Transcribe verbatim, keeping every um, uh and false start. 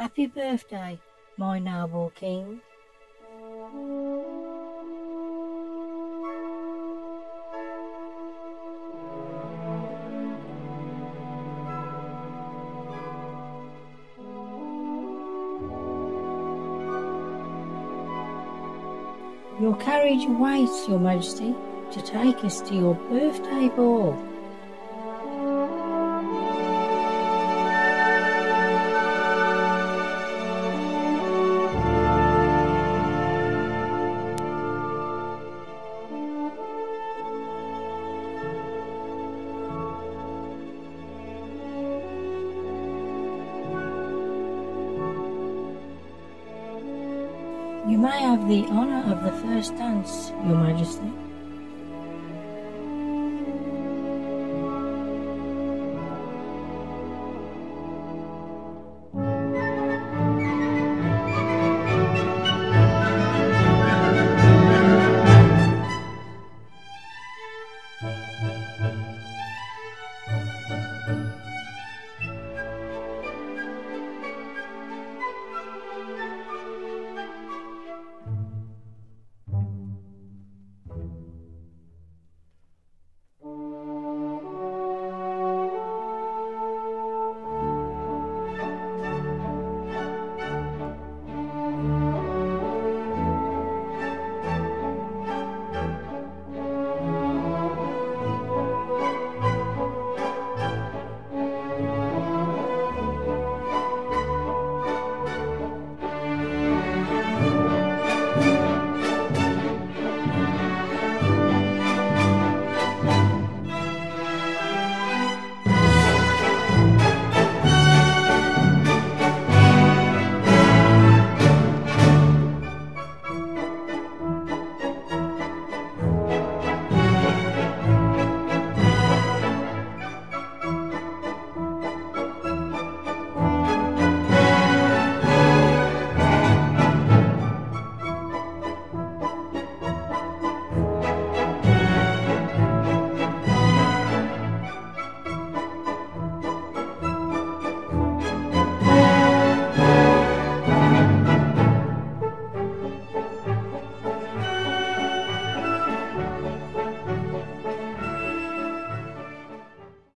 Happy birthday, my noble king. Your carriage waits, Your Majesty, to take us to your birthday ball. You may have the honour of the first dance, Your Majesty.